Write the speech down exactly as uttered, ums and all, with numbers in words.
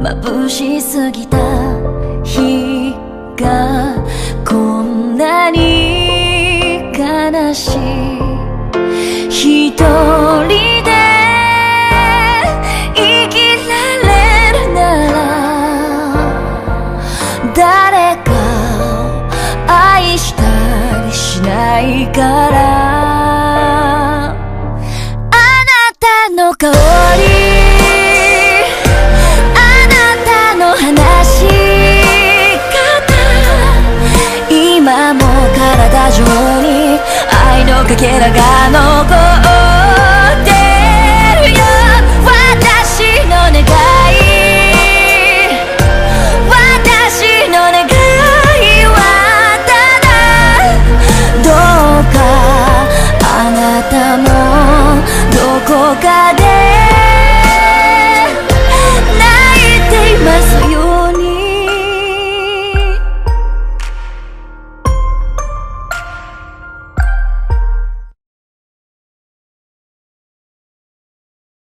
眩しすぎた日がこんなに悲しい。一人で生きられるなら誰か愛したりしないから。あなたの香り、今も体中に愛のかけらが残る。